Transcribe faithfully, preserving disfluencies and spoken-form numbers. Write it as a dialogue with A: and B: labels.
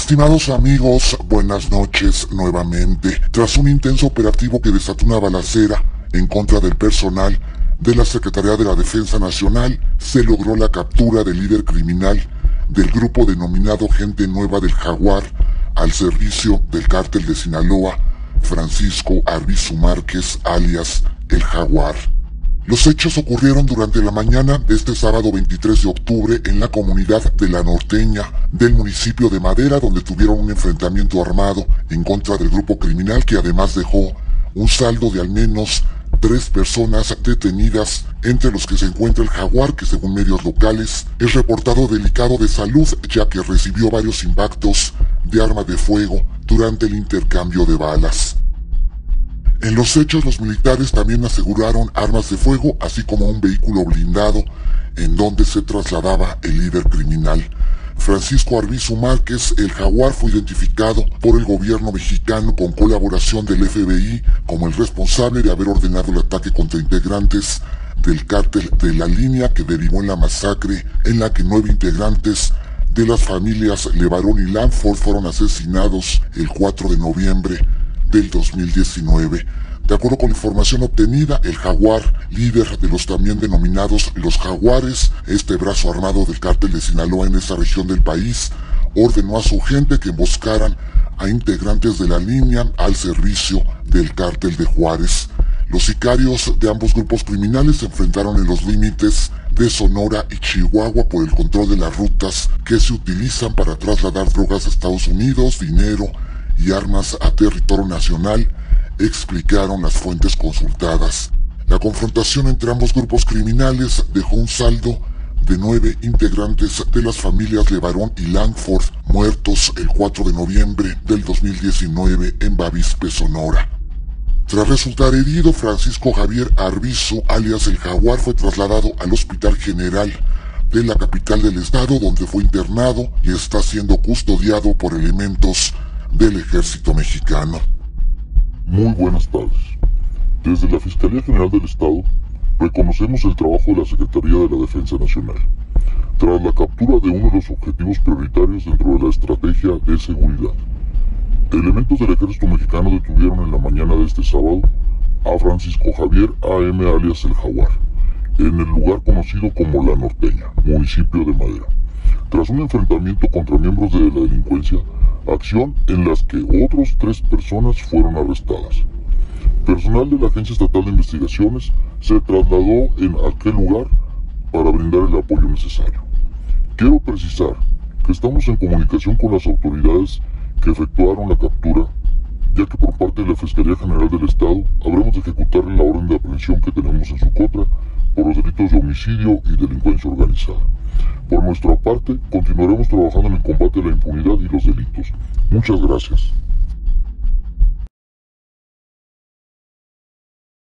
A: Estimados amigos, buenas noches nuevamente. Tras un intenso operativo que desató una balacera en contra del personal de la Secretaría de la Defensa Nacional, se logró la captura del líder criminal del grupo denominado Gente Nueva del Jaguar, al servicio del cártel de Sinaloa, Francisco Arbizu Márquez, alias El Jaguar. Los hechos ocurrieron durante la mañana de este sábado veintitrés de octubre en la comunidad de La Norteña del municipio de Madera, donde tuvieron un enfrentamiento armado en contra del grupo criminal, que además dejó un saldo de al menos tres personas detenidas, entre los que se encuentra el Jaguar, que según medios locales es reportado delicado de salud, ya que recibió varios impactos de arma de fuego durante el intercambio de balas. En los hechos, los militares también aseguraron armas de fuego, así como un vehículo blindado en donde se trasladaba el líder criminal. Francisco Arbizu Márquez, El Jaguar, fue identificado por el gobierno mexicano con colaboración del F B I como el responsable de haber ordenado el ataque contra integrantes del cártel de La Línea, que derivó en la masacre en la que nueve integrantes de las familias Levarón y Langford fueron asesinados el cuatro de noviembre del dos mil diecinueve. De acuerdo con información obtenida, el Jaguar, líder de los también denominados Los Jaguares, este brazo armado del cártel de Sinaloa en esa región del país, ordenó a su gente que emboscaran a integrantes de La Línea al servicio del cártel de Juárez. Los sicarios de ambos grupos criminales se enfrentaron en los límites de Sonora y Chihuahua por el control de las rutas que se utilizan para trasladar drogas a Estados Unidos, dinero y armas a territorio nacional, explicaron las fuentes consultadas. La confrontación entre ambos grupos criminales dejó un saldo de nueve integrantes de las familias Levarón y Langford muertos el cuatro de noviembre del dos mil diecinueve en Bavispe, Sonora. Tras resultar herido, Francisco Javier Arbizu, alias El Jaguar, fue trasladado al Hospital General de la capital del estado, donde fue internado y está siendo custodiado por elementos del ejército mexicano.
B: Muy buenas tardes. Desde la Fiscalía General del Estado, reconocemos el trabajo de la Secretaría de la Defensa Nacional, tras la captura de uno de los objetivos prioritarios dentro de la estrategia de seguridad. Elementos del ejército mexicano detuvieron en la mañana de este sábado a Francisco Javier A M alias El Jaguar, en el lugar conocido como La Norteña, municipio de Madera, tras un enfrentamiento contra miembros de la delincuencia, acción en las que otros tres personas fueron arrestadas. Personal de la Agencia Estatal de Investigaciones se trasladó en aquel lugar para brindar el apoyo necesario. Quiero precisar que estamos en comunicación con las autoridades que efectuaron la captura, ya que por parte de la Fiscalía General del Estado habremos de ejecutar la orden de aprehensión que tenemos en su contra por los delitos de homicidio y delincuencia organizada. Por nuestra parte, continuaremos trabajando en el combate a la impunidad y los delitos. Muchas gracias.